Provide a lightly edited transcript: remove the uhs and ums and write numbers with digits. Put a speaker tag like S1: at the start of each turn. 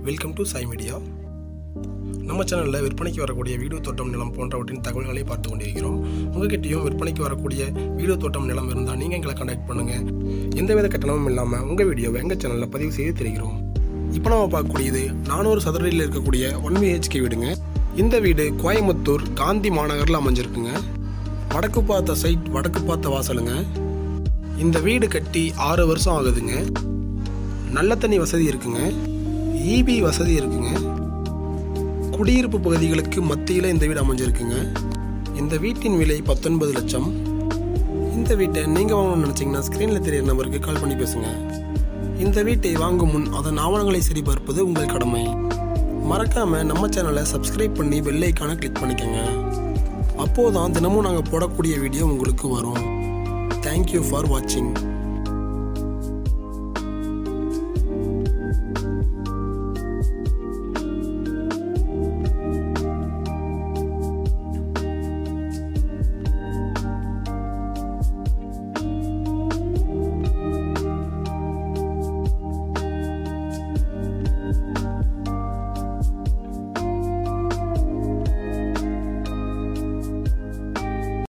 S1: Welcome to Sai media. நம்ம சேனலில் விற்பனைக்கு வரக்கூடிய வீடு தோட்டம் நிலம் போன்றவற்றின் தகவல்களை பார்த்து கொண்டிருக்கிறோம். உங்ககிட்டயும் விற்பனைக்கு வரக்கூடிய வீடு தோட்டம் நிலம் இருந்தால் நீங்கள் எங்களை கான்டாக்ட் பண்ணுங்கள். எந்தவித கட்டணமும் இல்லாமல் உங்கள் வீடியோவை எங்கள் சேனலில் பதிவு செய்து தெரிகிறோம். இப்போ நம்ம பார்க்கக்கூடியது 400 சதுரடியில் இருக்கக்கூடிய 1 BHK வீடுங்க. இந்த வீடு கோயம்புத்தூர் காந்தி மாநகரில் அமைஞ்சிருக்குங்க. வடக்கு பார்த்த சைட், வடக்கு பார்த்த வாசலுங்க. இந்த வீடு கட்டி 6 வருஷம் ஆகுதுங்க. நல்ல தண்ணி வசதி இருக்குங்க. ஈபி வசதி இருக்குங்க. குடியிருப்பு பகுதிகளுக்கு மத்தியில் இந்த வீடு அமைஞ்சிருக்குங்க. இந்த வீட்டின் விலை 19 லட்சம். இந்த வீட்டை நீங்கள் வாங்கணும்னு நினச்சிங்கன்னா ஸ்க்ரீனில் தெரியிற நம்பருக்கு கால் பண்ணி பேசுங்க. இந்த வீட்டை வாங்கும் முன் அதன் ஆவணங்களை சரிபார்ப்பது உங்கள் கடமை. மறக்காமல் நம்ம சேனலை சப்ஸ்கிரைப் பண்ணி பெல் ஐக்கானை கிளிக் பண்ணிக்கோங்க. அப்போதான் தினமும் நாங்கள் போடக்கூடிய வீடியோ உங்களுக்கு வரும். தேங்க்யூ ஃபார் வாட்சிங்.